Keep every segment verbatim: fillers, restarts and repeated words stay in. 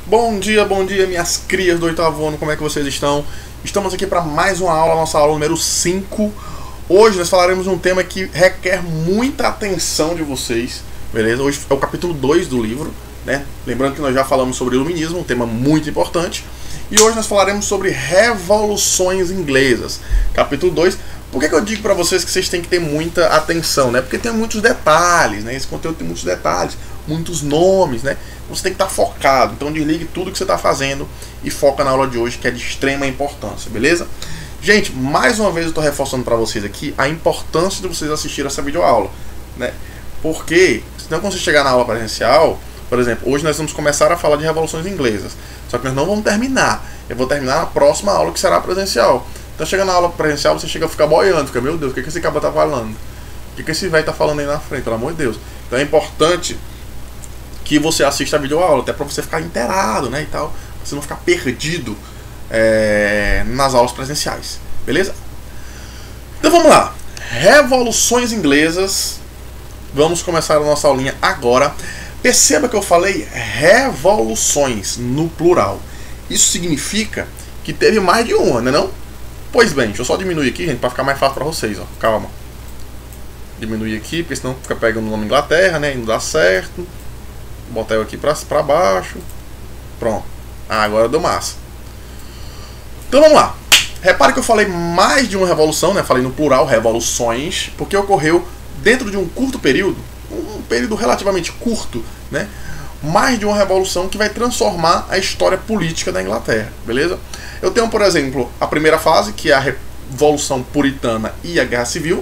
Bom dia, bom dia, minhas crias do oitavo ano, como é que vocês estão? Estamos aqui para mais uma aula, nossa aula número cinco. Hoje nós falaremos de um tema que requer muita atenção de vocês, beleza? Hoje é o capítulo dois do livro, né? Lembrando que nós já falamos sobre iluminismo, um tema muito importante. E hoje nós falaremos sobre revoluções inglesas, capítulo dois. Por que que eu digo para vocês que vocês têm que ter muita atenção, né? Porque tem muitos detalhes, né? Esse conteúdo tem muitos detalhes, muitos nomes, né? Você tem que estar focado, então desligue tudo que você está fazendo e foca na aula de hoje, que é de extrema importância, beleza? Gente, mais uma vez eu estou reforçando para vocês aqui a importância de vocês assistirem essa videoaula, né? Porque, senão quando você chegar na aula presencial, por exemplo, hoje nós vamos começar a falar de revoluções inglesas, só que nós não vamos terminar, eu vou terminar na próxima aula, que será presencial. Então chega na aula presencial, você chega a ficar boiando, fica, meu Deus, o que, que esse cara tá falando? O que, que esse velho tá falando aí na frente, pelo amor de Deus? Então é importante que você assista a videoaula, até para você ficar inteirado, né, e tal, você não ficar perdido é, nas aulas presenciais, beleza? Então vamos lá, revoluções inglesas, vamos começar a nossa aulinha agora. Perceba que eu falei revoluções no plural, isso significa que teve mais de uma, né não? Pois bem, deixa eu só diminuir aqui, gente, para ficar mais fácil para vocês, ó, calma. Diminuir aqui, porque senão fica pegando o nome Inglaterra, né, e não dá certo. Vou botar eu aqui pra, pra baixo. Pronto. Ah, agora deu massa. Então vamos lá. Repare que eu falei mais de uma revolução, né? Falei no plural, revoluções, porque ocorreu dentro de um curto período, um período relativamente curto, né? Mais de uma revolução que vai transformar a história política da Inglaterra, beleza? Eu tenho, por exemplo, a primeira fase, que é a Revolução Puritana e a Guerra Civil.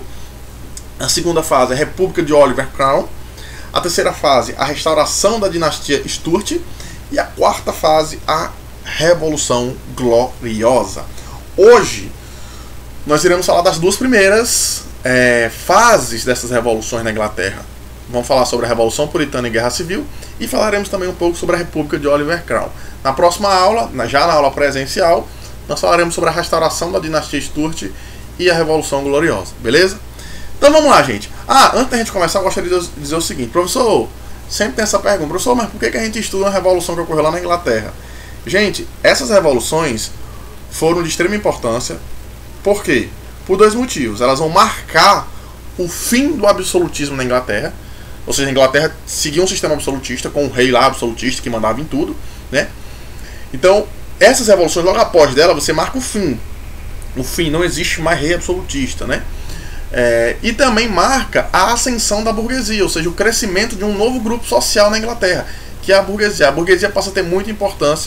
A segunda fase é a República de Oliver Cromwell. A terceira fase, a restauração da dinastia Stuart. E a quarta fase, a Revolução Gloriosa. Hoje, nós iremos falar das duas primeiras é, fases dessas revoluções na Inglaterra. Vamos falar sobre a Revolução Puritana e Guerra Civil. E falaremos também um pouco sobre a República de Oliver Cromwell. Na próxima aula, já na aula presencial, nós falaremos sobre a restauração da dinastia Stuart e a Revolução Gloriosa. Beleza? Então vamos lá, gente. Ah, antes da gente começar, eu gostaria de dizer o seguinte. Professor, sempre tem essa pergunta. Professor, mas por que a gente estuda uma revolução que ocorreu lá na Inglaterra? Gente, essas revoluções foram de extrema importância. Por quê? Por dois motivos. Elas vão marcar o fim do absolutismo na Inglaterra. Ou seja, a Inglaterra seguia um sistema absolutista, com um rei lá absolutista que mandava em tudo, né? Então, essas revoluções, logo após dela, você marca o fim. O fim, não existe mais rei absolutista, né? É, e também marca a ascensão da burguesia, ou seja, o crescimento de um novo grupo social na Inglaterra, que é a burguesia. A burguesia passa a ter muita importância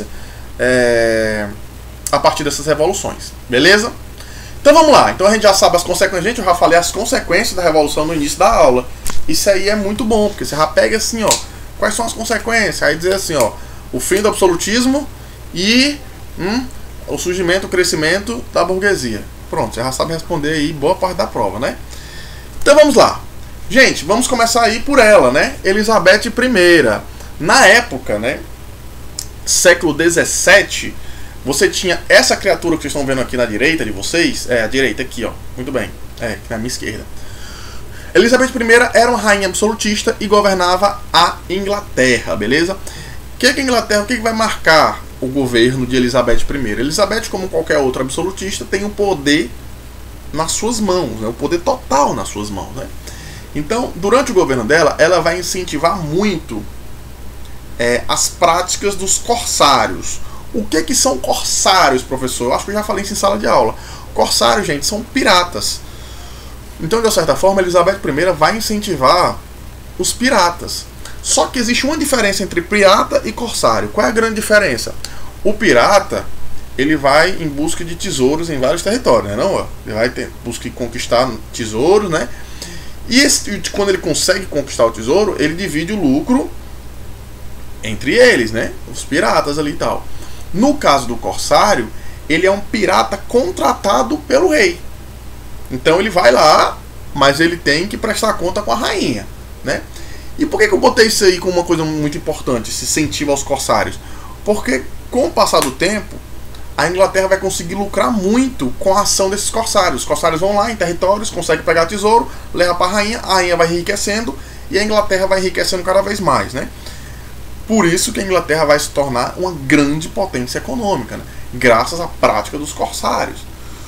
é, a partir dessas revoluções, beleza? Então vamos lá, então a gente já sabe as consequências, gente, eu já falei as consequências da revolução no início da aula. Isso aí é muito bom, porque você já pega assim, ó, quais são as consequências? Aí dizer assim, ó, o fim do absolutismo e hum, o surgimento, o crescimento da burguesia. Pronto, você já sabe responder aí boa parte da prova, né? Então vamos lá. Gente, vamos começar aí por ela, né? Elizabeth I. Na época, né? Século dezessete, você tinha essa criatura que vocês estão vendo aqui na direita de vocês. É, a direita aqui, ó. Muito bem. É, aqui na minha esquerda. Elizabeth I era uma rainha absolutista e governava a Inglaterra, beleza? O que que a Inglaterra, o que que vai marcar o governo de Elizabeth I? Elizabeth, como qualquer outro absolutista, tem o poder nas suas mãos, né? O poder total nas suas mãos, né? Então, durante o governo dela, ela vai incentivar muito é, as práticas dos corsários. O que que são corsários, professor? Eu acho que eu já falei isso em sala de aula. Corsários, gente, são piratas. Então, de certa forma, Elizabeth I vai incentivar os piratas. Só que existe uma diferença entre pirata e corsário. Qual é a grande diferença? O pirata, ele vai em busca de tesouros em vários territórios, né? Não? Ele vai ter, busca conquistar tesouros, né? E esse, quando ele consegue conquistar o tesouro, ele divide o lucro entre eles, né? Os piratas ali e tal. No caso do corsário, ele é um pirata contratado pelo rei. Então ele vai lá, mas ele tem que prestar conta com a rainha, né? E por que que eu botei isso aí como uma coisa muito importante, esse incentivo aos corsários? Porque com o passar do tempo, a Inglaterra vai conseguir lucrar muito com a ação desses corsários. Os corsários vão lá em territórios, conseguem pegar tesouro, leva para a rainha, a rainha vai enriquecendo e a Inglaterra vai enriquecendo cada vez mais, né? Por isso que a Inglaterra vai se tornar uma grande potência econômica, né? Graças à prática dos corsários.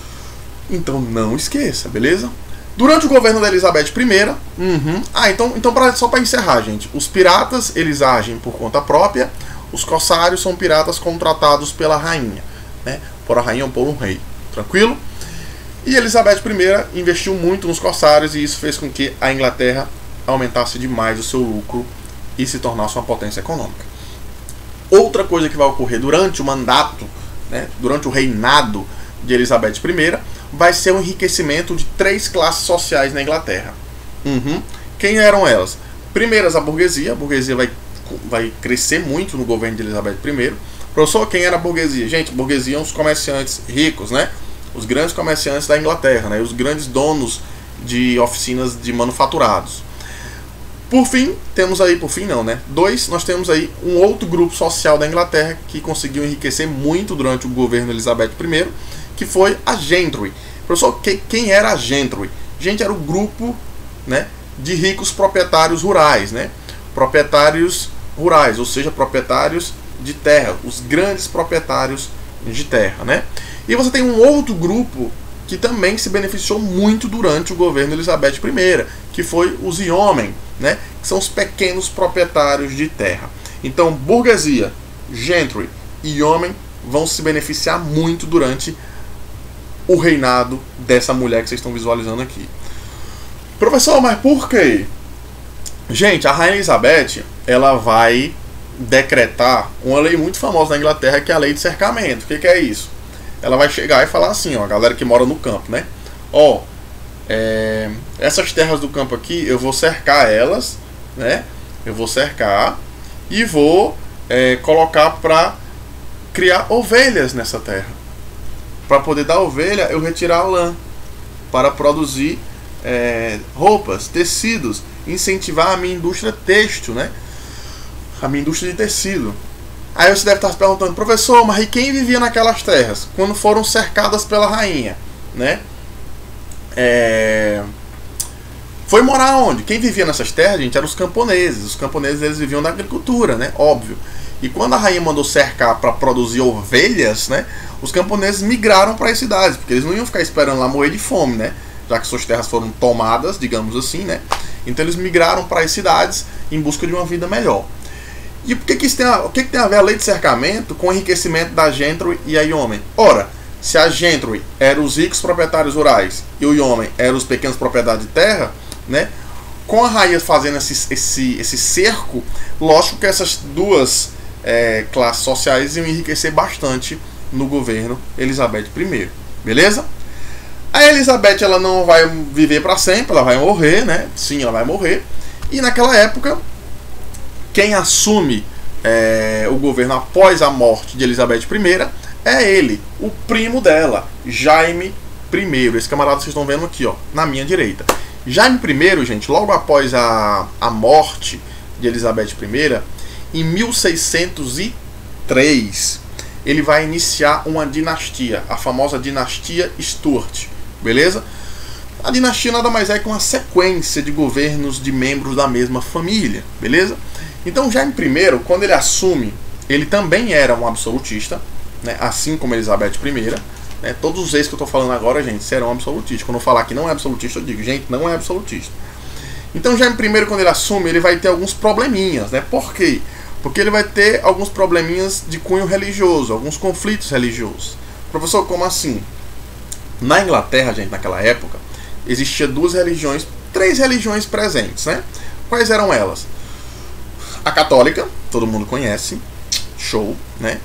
Então não esqueça, beleza? Durante o governo da Elizabeth I, uhum, ah, então, então pra, só para encerrar, gente, os piratas eles agem por conta própria, os corsários são piratas contratados pela rainha, né? Por a rainha ou por um rei, tranquilo? E Elizabeth I investiu muito nos corsários e isso fez com que a Inglaterra aumentasse demais o seu lucro e se tornasse uma potência econômica. Outra coisa que vai ocorrer durante o mandato, né, durante o reinado de Elizabeth I, vai ser o enriquecimento de três classes sociais na Inglaterra. Uhum. Quem eram elas? Primeiras, a burguesia. A burguesia vai, vai crescer muito no governo de Elizabeth I. Professor, quem era a burguesia? Gente, a burguesia são os comerciantes ricos, né? Os grandes comerciantes da Inglaterra, né? Os grandes donos de oficinas de manufaturados. Por fim, temos aí, por fim não, né? Dois, nós temos aí um outro grupo social da Inglaterra que conseguiu enriquecer muito durante o governo de Elizabeth I, que foi a gentry. Professor, que, quem era a gentry? Gente, era o grupo, né, de ricos proprietários rurais, né? Proprietários rurais, ou seja, proprietários de terra, os grandes proprietários de terra, né? E você tem um outro grupo que também se beneficiou muito durante o governo de Elizabeth I, que foi os yeomen, né? Que são os pequenos proprietários de terra. Então, burguesia, gentry e yeomen vão se beneficiar muito durante o reinado dessa mulher que vocês estão visualizando aqui. Professor, mas por quê? Gente, a Rainha Elizabeth, ela vai decretar uma lei muito famosa na Inglaterra, que é a lei de cercamento. O que, que é isso? Ela vai chegar e falar assim, ó, a galera que mora no campo, né? Ó, é, essas terras do campo aqui, eu vou cercar elas, né? Eu vou cercar e vou é, colocar para criar ovelhas nessa terra. Para poder dar ovelha, eu retirar a lã para produzir é, roupas, tecidos, incentivar a minha indústria têxtil, né? A minha indústria de tecido. Aí você deve estar se perguntando, professor, mas e quem vivia naquelas terras quando foram cercadas pela rainha, né? É... Foi morar onde? Quem vivia nessas terras, gente, eram os camponeses. Os camponeses, eles viviam da agricultura, né? Óbvio. E quando a rainha mandou cercar para produzir ovelhas, né? Os camponeses migraram para as cidades, porque eles não iam ficar esperando lá morrer de fome, né? Já que suas terras foram tomadas, digamos assim, né? Então eles migraram para as cidades em busca de uma vida melhor. E por que que isso tem a, o que que tem a ver a lei de cercamento com o enriquecimento da gentry e a yeomen? Ora, se a gentry era os ricos proprietários rurais e o yeomen eram os pequenos proprietários de terra, né? Com a rainha fazendo esse, esse, esse cerco, lógico que essas duas é, classes sociais iam enriquecer bastante no governo Elizabeth I, beleza? A Elizabeth, ela não vai viver para sempre, ela vai morrer, né? Sim, ela vai morrer. E naquela época, quem assume é, o governo após a morte de Elizabeth I é ele, o primo dela, Jaime I. Esse camarada que vocês estão vendo aqui, ó, na minha direita. Jaime I, gente, logo após a, a morte de Elizabeth I, em mil seiscentos e três, ele vai iniciar uma dinastia, a famosa dinastia Stuart, beleza? A dinastia nada mais é que uma sequência de governos de membros da mesma família, beleza? Então Jaime I, quando ele assume, ele também era um absolutista, né, assim como Elizabeth I. Né, todos os reis que eu estou falando agora, gente, serão absolutistas. Quando eu falar que não é absolutista, eu digo, gente, não é absolutista. Então Jaime I, quando ele assume, ele vai ter alguns probleminhas, né? Por quê? Porque ele vai ter alguns probleminhas de cunho religioso, alguns conflitos religiosos. Professor, como assim? Na Inglaterra, gente, naquela época, existia duas religiões, três religiões presentes, né? Quais eram elas? A católica, todo mundo conhece, show, né?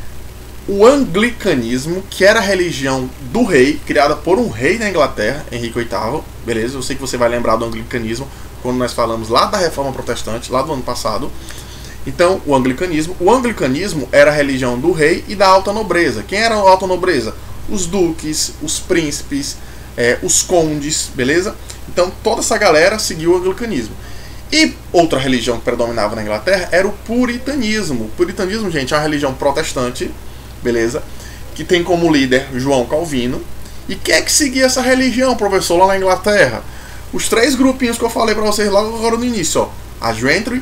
O anglicanismo, que era a religião do rei, criada por um rei da Inglaterra, Henrique oitavo, beleza? Eu sei que você vai lembrar do anglicanismo quando nós falamos lá da Reforma Protestante, lá do ano passado. Então, o anglicanismo. O anglicanismo era a religião do rei e da alta nobreza. Quem era a alta nobreza? Os duques, os príncipes, é, os condes, beleza? Então, toda essa galera seguiu o anglicanismo. E outra religião que predominava na Inglaterra era o puritanismo. O puritanismo, gente, é uma religião protestante, beleza? Que tem como líder João Calvino. E quem é que seguia essa religião, professor, lá na Inglaterra? Os três grupinhos que eu falei para vocês lá agora no início, ó. A gentry,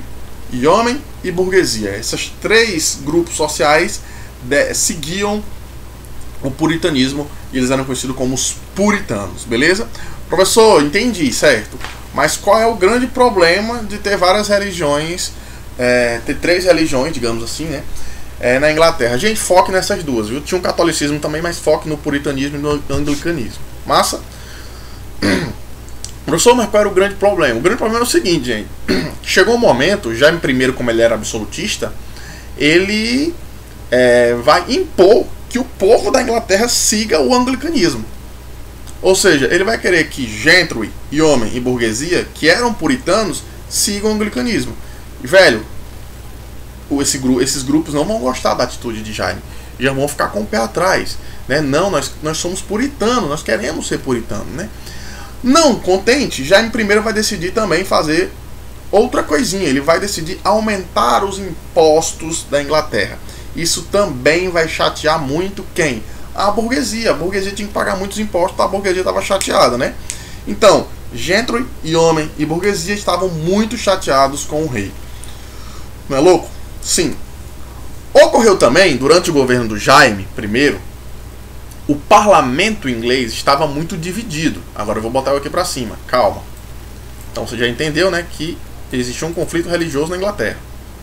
e homem e burguesia. Esses três grupos sociais de, seguiam o puritanismo e eles eram conhecidos como os puritanos, beleza? Professor, entendi, certo. Mas qual é o grande problema de ter várias religiões, é, ter três religiões, digamos assim, né? É, na Inglaterra? Gente, foque nessas duas, viu? Tinha um catolicismo também, mas foque no puritanismo e no anglicanismo. Massa? Professor, mas qual era o grande problema? O grande problema é o seguinte, gente. Chegou um momento, Jaime I, como ele era absolutista, ele é, vai impor que o povo da Inglaterra siga o anglicanismo. Ou seja, ele vai querer que gentry e homem e burguesia, que eram puritanos, sigam o anglicanismo. E, velho, esse, esses grupos não vão gostar da atitude de Jaime. Já vão ficar com o pé atrás. Né? Não, nós, nós somos puritanos, nós queremos ser puritanos. Né? Não contente, Jaime I vai decidir também fazer outra coisinha. Ele vai decidir aumentar os impostos da Inglaterra. Isso também vai chatear muito quem? A burguesia. A burguesia tinha que pagar muitos impostos, a burguesia estava chateada, né? Então, gentry e homem e burguesia estavam muito chateados com o rei. Não é louco? Sim. Ocorreu também, durante o governo do Jaime I, o parlamento inglês estava muito dividido. Agora eu vou botar eu aqui para cima, calma. Então você já entendeu, né, que existia um conflito religioso na Inglaterra.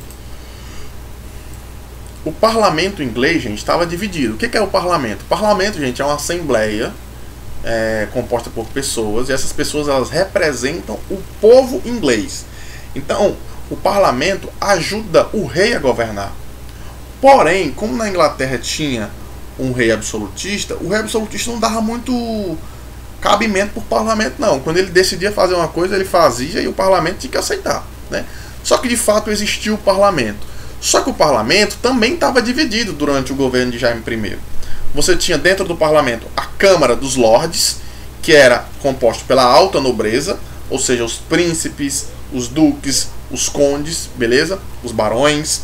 O parlamento inglês, gente, estava dividido. O que é o parlamento? O parlamento, gente, é uma assembleia é, composta por pessoas, e essas pessoas elas representam o povo inglês. Então, o parlamento ajuda o rei a governar. Porém, como na Inglaterra tinha um rei absolutista, o rei absolutista não dava muito cabimento para o parlamento, não. Quando ele decidia fazer uma coisa, ele fazia e o parlamento tinha que aceitar, né? Só que de fato existia o parlamento. Só que o parlamento também estava dividido durante o governo de Jaime I. Você tinha dentro do parlamento a Câmara dos Lordes, que era composta pela alta nobreza, ou seja, os príncipes, os duques, os condes, beleza? Os barões.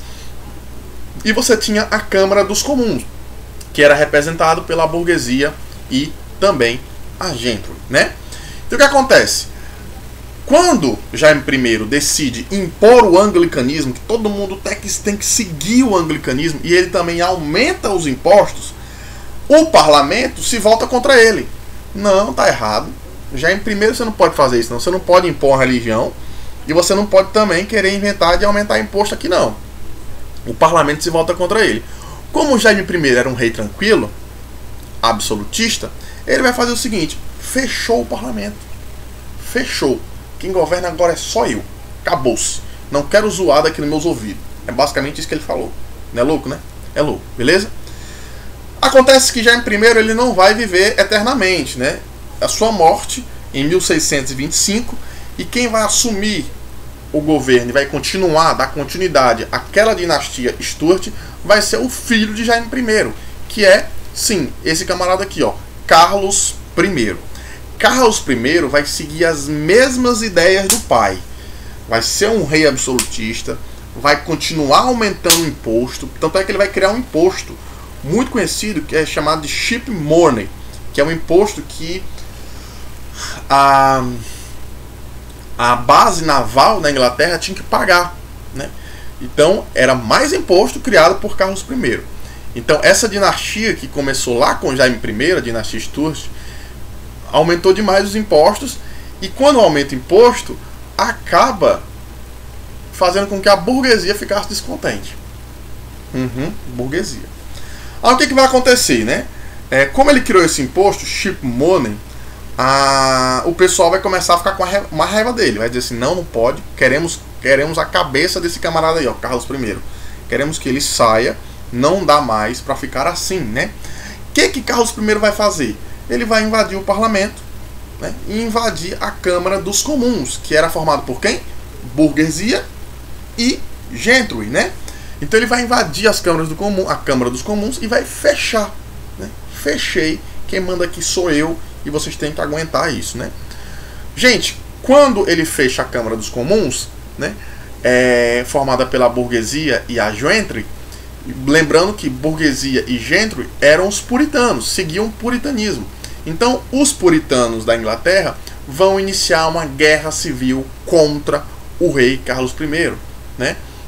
E você tinha a Câmara dos Comuns, que era representado pela burguesia e também a gentry, né? Então o que acontece? Quando Jaime I decide impor o anglicanismo, que todo mundo tem que, tem que seguir o anglicanismo, e ele também aumenta os impostos, o parlamento se volta contra ele. Não, tá errado. Jaime I você não pode fazer isso, não. Você não pode impor a religião, e você não pode também querer inventar de aumentar imposto aqui, não. O parlamento se volta contra ele. Como Jaime I era um rei tranquilo, absolutista, ele vai fazer o seguinte: fechou o parlamento. Fechou. Quem governa agora é só eu. Acabou-se. Não quero zoada aqui nos meus ouvidos. É basicamente isso que ele falou. Não é louco, né? É louco, beleza? Acontece que Jaime I ele não vai viver eternamente, né? A sua morte em mil seiscentos e vinte e cinco, e quem vai assumir o governo e vai continuar, dar continuidade àquela dinastia Stuart, vai ser o filho de Jaime I, que é, sim, esse camarada aqui, ó, Carlos I. Carlos I vai seguir as mesmas ideias do pai. Vai ser um rei absolutista, vai continuar aumentando o imposto, tanto é que ele vai criar um imposto muito conhecido, que é chamado de ship money, que é um imposto que a, a base naval da Inglaterra tinha que pagar, né? Então era mais imposto criado por Carlos I. Então essa dinastia que começou lá com Jaime I, a dinastia Stuart, aumentou demais os impostos, e quando aumenta o imposto, acaba fazendo com que a burguesia ficasse descontente. Uhum, burguesia. Aí o que, que vai acontecer, né? É, como ele criou esse imposto, ship money, a, o pessoal vai começar a ficar com uma raiva dele. Vai dizer assim: não, não pode, queremos, queremos a cabeça desse camarada aí, ó, Carlos I. Queremos que ele saia, não dá mais para ficar assim, né? O que, que Carlos I vai fazer? Ele vai invadir o parlamento, né, e invadir a Câmara dos Comuns, que era formado por quem? Burguesia e gentry, né? Então ele vai invadir as câmaras do comum, a Câmara dos Comuns, e vai fechar, né? Fechei, quem manda aqui sou eu, e vocês têm que aguentar isso, né? Gente, quando ele fecha a Câmara dos Comuns, né, é, formada pela burguesia e a gentry, lembrando que burguesia e gentry eram os puritanos, seguiam o puritanismo. Então, os puritanos da Inglaterra vão iniciar uma guerra civil contra o rei Carlos I, né?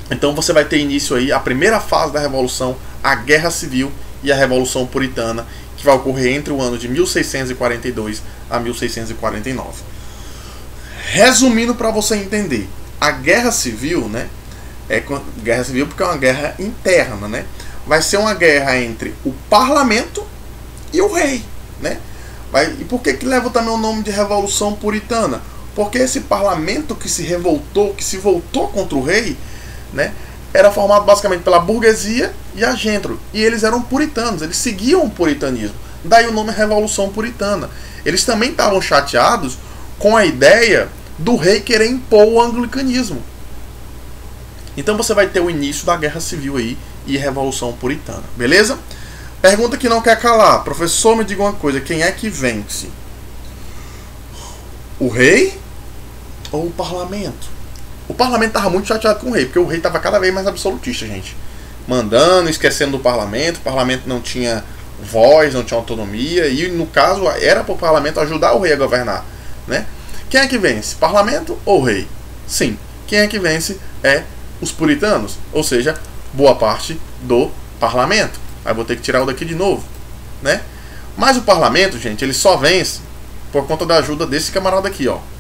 Então você vai ter início aí a primeira fase da Revolução, a Guerra Civil e a Revolução Puritana, que vai ocorrer entre o ano de mil seiscentos e quarenta e dois a mil seiscentos e quarenta e nove. Resumindo para você entender, a Guerra Civil, né, é Guerra Civil porque é uma guerra interna, né? Vai ser uma guerra entre o parlamento e o rei, né? Vai, e por que que leva também o nome de Revolução Puritana? Porque esse parlamento que se revoltou, que se voltou contra o rei, né, era formado basicamente pela burguesia e a gentry. E eles eram puritanos, eles seguiam o puritanismo. Daí o nome Revolução Puritana. Eles também estavam chateados com a ideia do rei querer impor o anglicanismo. Então você vai ter o início da Guerra Civil aí e Revolução Puritana. Beleza? Pergunta que não quer calar. Professor, me diga uma coisa. Quem é que vence? O rei ou o parlamento? O parlamento estava muito chateado com o rei, porque o rei estava cada vez mais absolutista, gente. Mandando, esquecendo do parlamento. O parlamento não tinha voz, não tinha autonomia. E, no caso, era para o parlamento ajudar o rei a governar, né? Quem é que vence? Parlamento ou rei? Sim. Quem é que vence é os puritanos. Ou seja, boa parte do parlamento. Aí vou ter que tirar o daqui de novo, né? Mas o parlamento, gente, ele só vence por conta da ajuda desse camarada aqui, ó.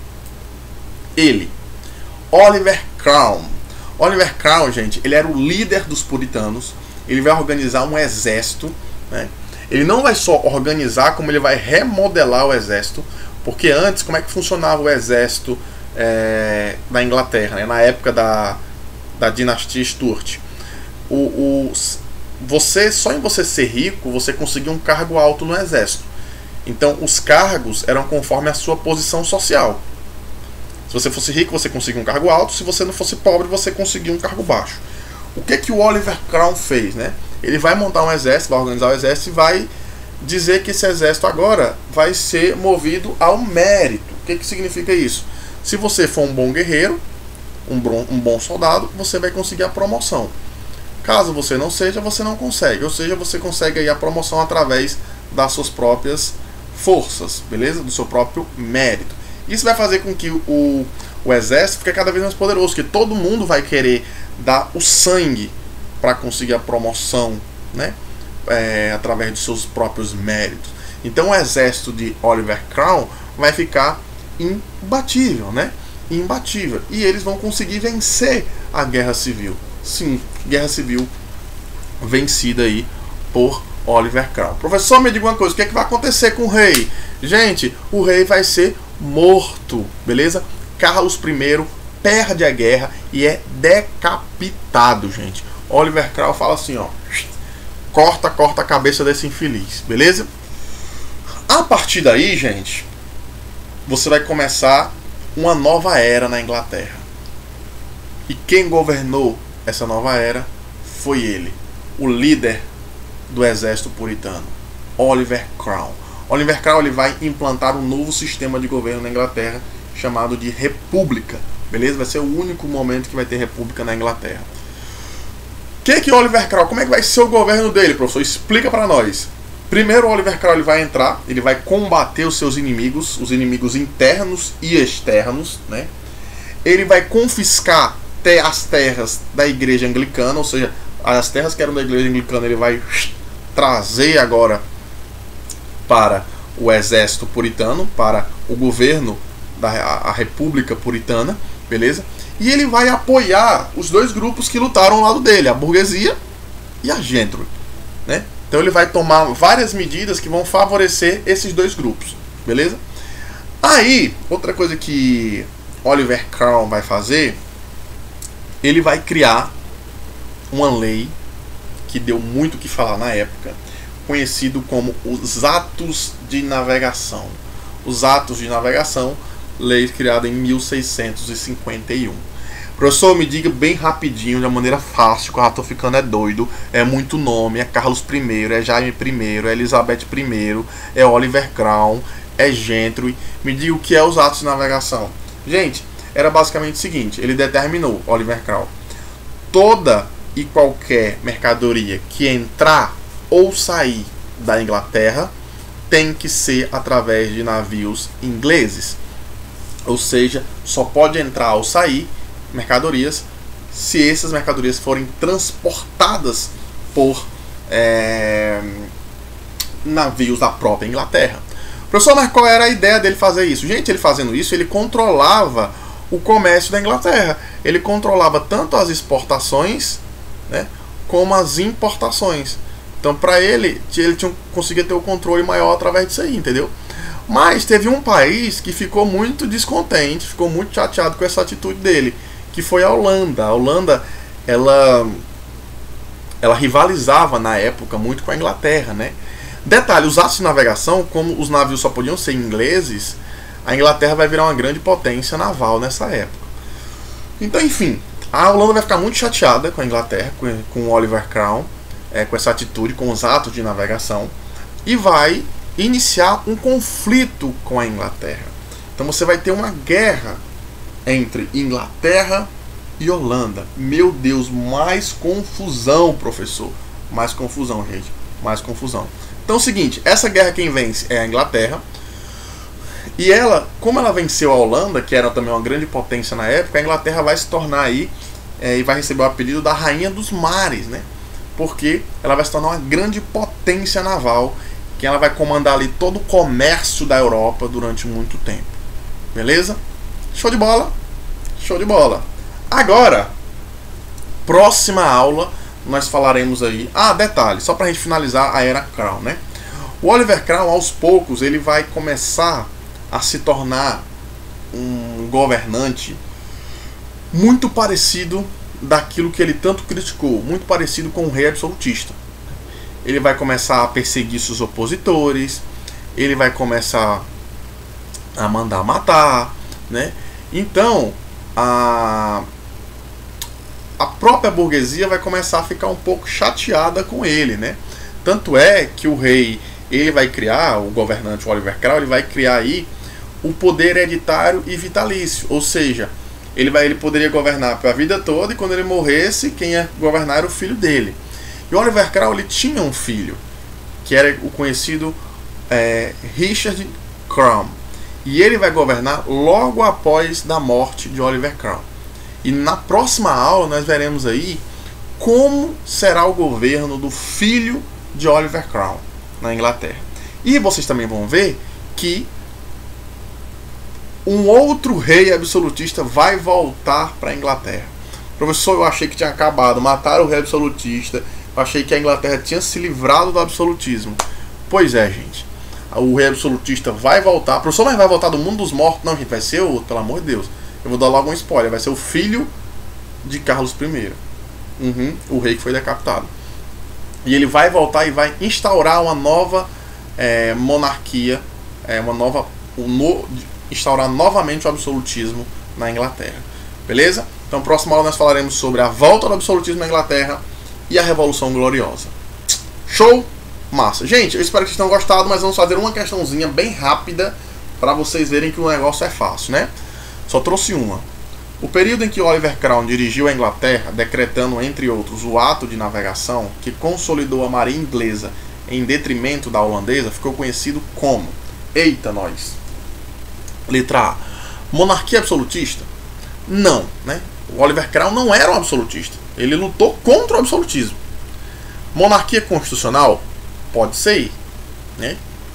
Ele, Oliver Cromwell. Oliver Cromwell, gente, ele era o líder dos puritanos. Ele vai organizar um exército, né? Ele não vai só organizar, como ele vai remodelar o exército. Porque antes, como é que funcionava o exército é, da Inglaterra, né? Na época da, da dinastia Stuart? O, o, você, só em você ser rico, você conseguia um cargo alto no exército. Então, os cargos eram conforme a sua posição social. Se você fosse rico, você conseguia um cargo alto. Se você não fosse pobre, você conseguia um cargo baixo. O que que o Oliver Cromwell fez, né? Ele vai montar um exército, vai organizar o exército e vai dizer que esse exército agora vai ser movido ao mérito. O que que significa isso? Se você for um bom guerreiro, um bom, um bom soldado, você vai conseguir a promoção. Caso você não seja, você não consegue. Ou seja, você consegue aí a promoção através das suas próprias forças, beleza? Do seu próprio mérito. Isso vai fazer com que o, o exército fique cada vez mais poderoso, que todo mundo vai querer dar o sangue para conseguir a promoção, né? É, através de seus próprios méritos. Então o exército de Oliver Cromwell vai ficar imbatível, né? Imbatível. E eles vão conseguir vencer a Guerra Civil. Sim, Guerra Civil vencida aí por Oliver Cromwell. Professor, me diga uma coisa, o que é que vai acontecer com o rei? Gente, o rei vai ser morto, beleza? Carlos I perde a guerra e é decapitado, gente. Oliver Cromwell fala assim, ó, corta, corta a cabeça desse infeliz, beleza? A partir daí, gente, você vai começar uma nova era na Inglaterra. E quem governou essa nova era foi ele, o líder do exército puritano, Oliver Cromwell. Oliver Cromwell ele vai implantar um novo sistema de governo na Inglaterra chamado de república, beleza? Vai ser o único momento que vai ter república na Inglaterra. O que que Oliver Cromwell, como é que vai ser o governo dele, professor? Explica para nós. Primeiro, o Oliver Cromwell ele vai entrar, ele vai combater os seus inimigos, os inimigos internos e externos, né? Ele vai confiscar as terras da igreja anglicana, ou seja, as terras que eram da igreja anglicana ele vai trazer agora para o exército puritano, para o governo da a, a República Puritana, beleza? E ele vai apoiar os dois grupos que lutaram ao lado dele, a burguesia e a gentry, né? Então ele vai tomar várias medidas que vão favorecer esses dois grupos, beleza? Aí, outra coisa que Oliver Cromwell vai fazer, ele vai criar uma lei que deu muito o que falar na época, conhecido como os Atos de Navegação. Os Atos de Navegação, lei criada em mil seiscentos e cinquenta e um. Professor, me diga bem rapidinho, de uma maneira fácil, que eu já tô ficando é doido. É muito nome, é Carlos I, é Jaime I, é Elizabeth I, é Oliver Cromwell, é Gentry. Me diga o que é os Atos de Navegação. Gente, era basicamente o seguinte, ele determinou, Oliver Cromwell, toda e qualquer mercadoria que entrar ou sair da Inglaterra tem que ser através de navios ingleses. Ou seja, só pode entrar ou sair mercadorias se essas mercadorias forem transportadas por é, navios da própria Inglaterra. Professor, mas qual era a ideia dele fazer isso? Gente, ele fazendo isso, ele controlava o comércio da Inglaterra. Ele controlava tanto as exportações, né, como as importações. Então, para ele, ele tinha, conseguia ter o controle maior através disso aí, entendeu? Mas teve um país que ficou muito descontente, ficou muito chateado com essa atitude dele, que foi a Holanda. A Holanda, ela, ela rivalizava na época muito com a Inglaterra, né? Detalhe, os atos de navegação, como os navios só podiam ser ingleses, a Inglaterra vai virar uma grande potência naval nessa época. Então, enfim, a Holanda vai ficar muito chateada com a Inglaterra, com, com o Oliver Cromwell, é, com essa atitude, com os atos de navegação, e vai iniciar um conflito com a Inglaterra. Então você vai ter uma guerra entre Inglaterra e Holanda. Meu Deus, mais confusão, professor. Mais confusão, gente. Mais confusão. Então é o seguinte, essa guerra quem vence é a Inglaterra. E ela, como ela venceu a Holanda, que era também uma grande potência na época, a Inglaterra vai se tornar aí, é, e vai receber o apelido da Rainha dos Mares, né? Porque ela vai se tornar uma grande potência naval, que ela vai comandar ali todo o comércio da Europa durante muito tempo. Beleza? Show de bola? Show de bola. Agora, próxima aula, nós falaremos aí... Ah, detalhe, só pra gente finalizar a Era Cromwell, né? O Oliver Cromwell, aos poucos, ele vai começar a se tornar um governante muito parecido daquilo que ele tanto criticou, muito parecido com o rei absolutista. Ele vai começar a perseguir seus opositores, ele vai começar a mandar matar, né? Então, a, a própria burguesia vai começar a ficar um pouco chateada com ele, né? Tanto é que o rei, ele vai criar, o governante Oliver Cromwell, ele vai criar aí o poder hereditário e vitalício, ou seja, ele, vai, ele poderia governar para a vida toda, e quando ele morresse, quem ia governar era o filho dele. E Oliver Cromwell, ele tinha um filho, que era o conhecido é, Richard Cromwell. E ele vai governar logo após da morte de Oliver Cromwell. E na próxima aula nós veremos aí como será o governo do filho de Oliver Cromwell na Inglaterra. E vocês também vão ver que um outro rei absolutista vai voltar para a Inglaterra. Professor, eu achei que tinha acabado, mataram o rei absolutista. Eu achei que a Inglaterra tinha se livrado do absolutismo. Pois é, gente. O rei absolutista vai voltar. Professor, mas vai voltar do mundo dos mortos? Não, gente, vai ser outro, pelo amor de Deus. Eu vou dar logo um spoiler. Vai ser o filho de Carlos I. Uhum, o rei que foi decapitado. E ele vai voltar e vai instaurar uma nova é, monarquia, é, uma nova, um no, instaurar novamente o absolutismo na Inglaterra. Beleza? Então, próxima aula nós falaremos sobre a volta do absolutismo na Inglaterra e a Revolução Gloriosa. Show? Massa. Gente, eu espero que vocês tenham gostado, mas vamos fazer uma questãozinha bem rápida para vocês verem que o negócio é fácil, né? Só trouxe uma. O período em que Oliver Cromwell dirigiu a Inglaterra, decretando, entre outros, o ato de navegação que consolidou a marinha inglesa em detrimento da holandesa, ficou conhecido como... Eita, nós! Letra A. Monarquia absolutista? Não, né? O Oliver Cromwell não era um absolutista. Ele lutou contra o absolutismo. Monarquia constitucional? Pode ser, né?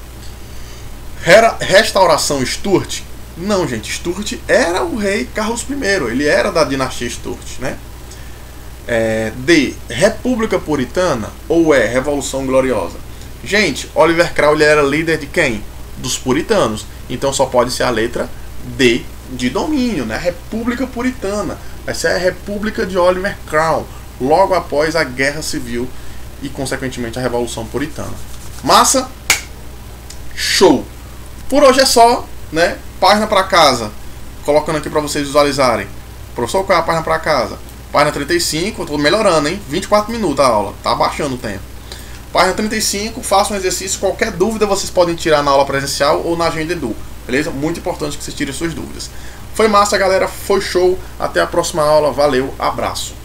Restauração Stuart? Não, gente. Stuart era o rei Carlos I. Ele era da dinastia Stuart, né? É, D. República Puritana ou é Revolução Gloriosa? Gente, Oliver Cromwell ele era líder de quem? Dos puritanos. Então só pode ser a letra D de domínio, né? República Puritana. Vai ser a República de Oliver Cromwell, logo após a Guerra Civil e, consequentemente, a Revolução Puritana. Massa? Show! Por hoje é só, né? Página para casa. Colocando aqui para vocês visualizarem. Professor, qual é a página para casa? Página trinta e cinco, estou melhorando, hein? vinte e quatro minutos a aula, tá abaixando o tempo. Página trinta e cinco, façam um exercício. Qualquer dúvida vocês podem tirar na aula presencial ou na Agenda Edu. Beleza? Muito importante que vocês tirem suas dúvidas. Foi massa, galera. Foi show. Até a próxima aula. Valeu. Abraço.